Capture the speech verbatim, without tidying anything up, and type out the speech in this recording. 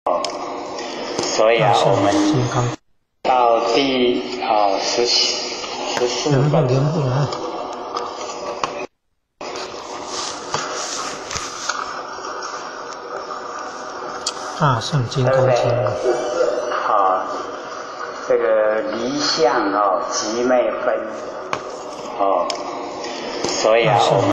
哦，所以啊，我们到第哦十十四分。 大圣金刚经。 好，这个离相哦，即昧分哦，所以啊，我们。